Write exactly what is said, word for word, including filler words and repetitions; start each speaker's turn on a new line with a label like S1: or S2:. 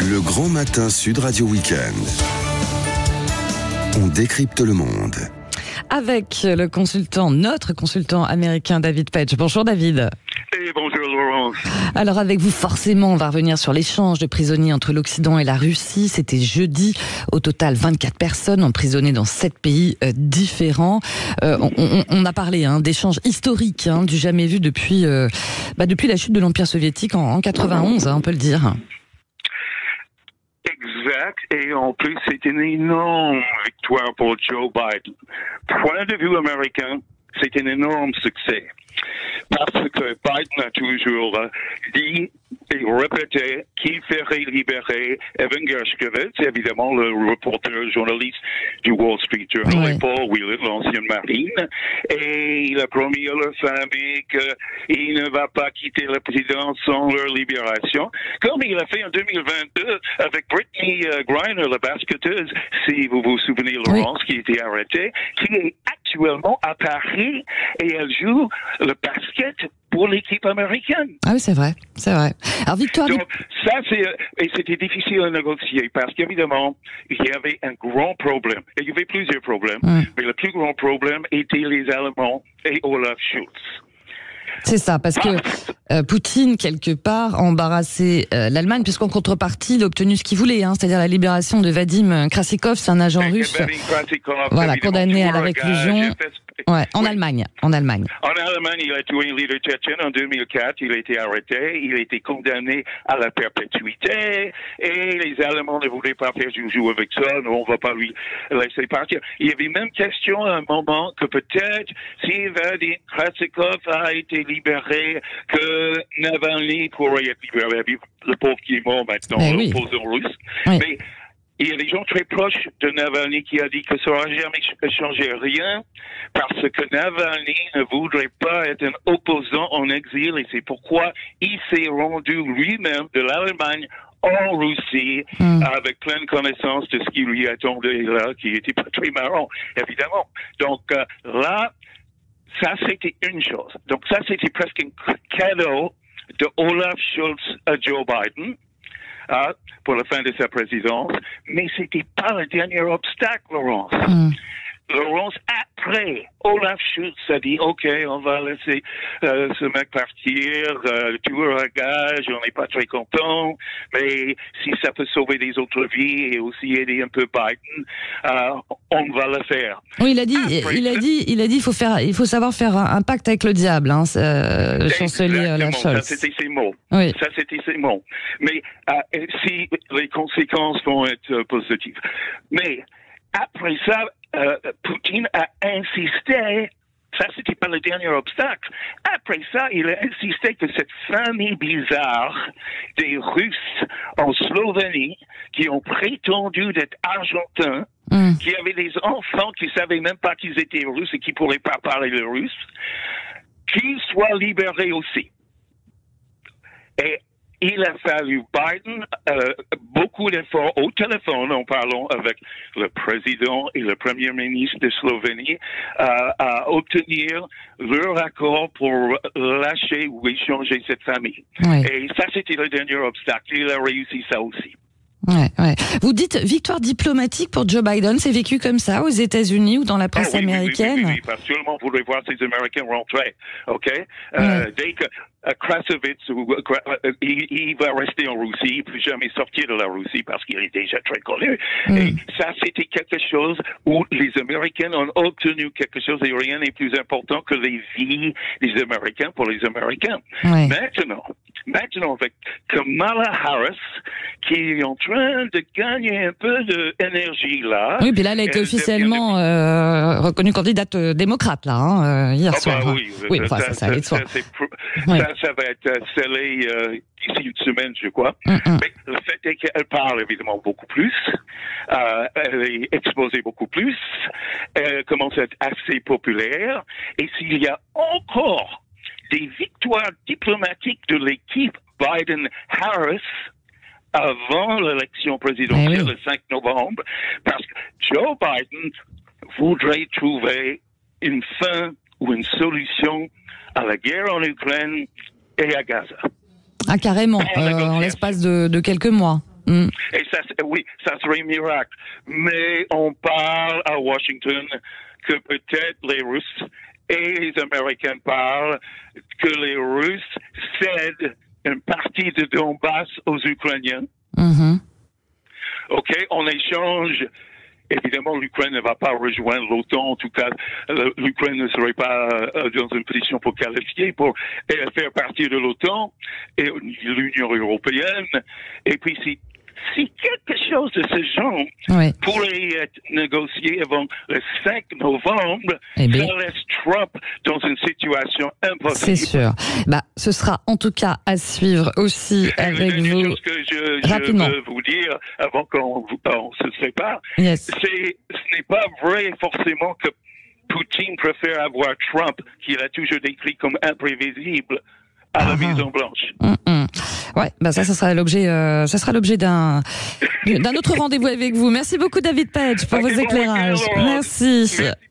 S1: Le grand matin Sud Radio Week-end. On décrypte le monde.
S2: Avec le consultant, notre consultant américain David Petch. Bonjour David.
S3: Et bonjour Laurence.
S2: Alors avec vous, forcément, on va revenir sur l'échange de prisonniers entre l'Occident et la Russie. C'était jeudi. Au total, vingt-quatre personnes emprisonnées dans sept pays euh, différents. Euh, on, on, on a parlé hein, d'échanges historiques, hein, du jamais vu depuis, euh, bah, depuis la chute de l'Empire soviétique en, en quatre-vingt-onze, hein, on peut le dire.
S3: Exact. Et en plus, c'est une énorme victoire pour Joe Biden. Point de vue américain, c'est un énorme succès. Parce que Biden a toujours euh, dit et répété qu'il ferait libérer Evan Gershkovich, évidemment le reporter journaliste du Wall Street Journal,
S2: ouais.
S3: et Paul Whelan, l'ancienne marine, et il a promis à leur famille qu'il ne va pas quitter la présidence sans leur libération, comme il a fait en deux mille vingt-deux avec Brittany Griner, la basketteuse, si vous vous souvenez, Laurence, oui. qui a été arrêtée, qui est actuellement à Paris et elle joue le basket pour l'équipe américaine.
S2: Ah oui, c'est vrai, c'est vrai. Alors, victoire.
S3: Donc, ça, c'est, et c'était difficile à négocier parce qu'évidemment, il y avait un grand problème. Et il y avait plusieurs problèmes, mmh. mais le plus grand problème était les Allemands et Olaf Scholz.
S2: C'est ça, parce que euh, Poutine, quelque part, a embarrassé euh, l'Allemagne, puisqu'en contrepartie, il a obtenu ce qu'il voulait, hein, c'est-à-dire la libération de Vadim Krasikov, c'est un agent russe, voilà, condamné à la réclusion. Ouais, en oui. Allemagne, en Allemagne.
S3: En Allemagne, il a tué un leader tchétchène en deux mille quatre, il a été arrêté, il a été condamné à la perpétuité, et les Allemands ne voulaient pas faire joujou avec ça, nous, on ne va pas lui laisser partir. Il y avait même question à un moment que peut-être, si Vadim Krasikov a été libéré, que Navalny pourrait être libéré, le pauvre qui est mort maintenant,
S2: oui.
S3: l'opposant russe.
S2: Oui.
S3: Mais il y a des gens très proches de Navalny qui a dit que ça n'aurait jamais changé rien parce que Navalny ne voudrait pas être un opposant en exil et c'est pourquoi il s'est rendu lui-même de l'Allemagne en Russie mm. avec pleine connaissance de ce qui lui attendait là, qui était pas très marrant, évidemment. Donc euh, là, ça c'était une chose. Donc ça c'était presque un cadeau de Olaf Scholz à Joe Biden. Ah, pour la fin de sa présidence, mais c'était pas le dernier obstacle, Laurence. Mm. Laurence, après, Olaf Scholz a dit, OK, on va laisser euh, ce mec partir, euh, tueur à gage, on n'est pas très content, mais si ça peut sauver des autres vies et aussi aider un peu Biden, euh, on va le faire.
S2: Oui, il a dit, après, il a dit, il a dit, il faut faire, il faut savoir faire un, un pacte avec le diable, hein, euh, le chancelier Olaf Scholz.
S3: Ça, c'était ses mots.
S2: Oui.
S3: Ça, c'était ses mots. Mais euh, si les conséquences vont être euh, positives. Mais après ça, euh, Poutine a insisté, ça c'était pas le dernier obstacle, après ça, il a insisté que cette famille bizarre des Russes en Slovénie, qui ont prétendu d'être argentins, mm. qui avaient des enfants qui savaient même pas qu'ils étaient russes et qui pourraient pas parler le russe, qu'ils soient libérés aussi. Et il a fallu Biden euh, beaucoup d'efforts au téléphone en parlant avec le président et le premier ministre de Slovénie euh, à obtenir leur accord pour lâcher ou échanger cette famille. Oui. Et ça, c'était le dernier obstacle. Il a réussi ça aussi.
S2: Ouais, ouais. Vous dites victoire diplomatique pour Joe Biden, c'est vécu comme ça aux États-Unis ou dans la presse
S3: ah, oui,
S2: américaine?
S3: Oui, oui, oui, oui, parce que tout le monde voulait voir ces Américains rentrer, ok? Ouais. Euh, dès que uh, Krasovitz, uh, il, il va rester en Russie, il ne peut jamais sortir de la Russie parce qu'il est déjà très connu. Mm. Et ça, c'était quelque chose où les Américains ont obtenu quelque chose et rien n'est plus important que les vies des Américains pour les Américains. Ouais. Maintenant, maintenant avec Kamala Harris, qui est en train de gagner un peu d'énergie là.
S2: Oui, puis là, elle a été elle officiellement de... euh, reconnue candidate euh, démocrate, là, hein, euh, hier
S3: ah,
S2: soir.
S3: Bah, oui,
S2: oui
S3: ça,
S2: enfin, ça, ça, ça, allait de soi.
S3: Ça, ouais. ça, ça va être euh, scellé euh, d'ici une semaine, je crois. Mm-hmm. Mais le fait est qu'elle parle évidemment beaucoup plus, euh, elle est exposée beaucoup plus, elle commence à être assez populaire, et s'il y a encore des victoires diplomatiques de l'équipe Biden-Harris avant l'élection présidentielle, oui. le cinq novembre, parce que Joe Biden voudrait trouver une fin ou une solution à la guerre en Ukraine et à Gaza.
S2: Ah, carrément, euh, en l'espace de, de quelques mois. Mm.
S3: Et ça, oui, ça serait un miracle. Mais on parle à Washington que peut-être les Russes et les Américains parlent que les Russes cèdent une partie de Donbass aux Ukrainiens.
S2: Mm-hmm.
S3: OK, en échange, évidemment, l'Ukraine ne va pas rejoindre l'OTAN. En tout cas, l'Ukraine ne serait pas dans une position pour qualifier, pour faire partie de l'OTAN et l'Union européenne. Et puis, si Si quelque chose de ce genre
S2: oui.
S3: pourrait être négocié avant le cinq novembre,
S2: eh bien,
S3: ça laisse Trump dans une situation impossible.
S2: C'est sûr. Bah, ce sera en tout cas à suivre aussi
S3: Et
S2: avec
S3: une
S2: vous.
S3: chose que je,
S2: Rapidement.
S3: je veux vous dire avant qu'on on se sépare,
S2: Yes.
S3: c'est ce n'est pas vrai forcément que Poutine préfère avoir Trump, qu'il a toujours décrit comme imprévisible, à la
S2: Ah.
S3: Maison Blanche.
S2: Mm-mm. Ouais, bah ça, ça sera l'objet, euh, ça sera l'objet d'un d'un autre rendez-vous avec vous. Merci beaucoup, David Page, pour
S3: Ok,
S2: vos
S3: bon
S2: éclairages.
S3: week-end, Laurence.
S2: Merci.
S3: Merci.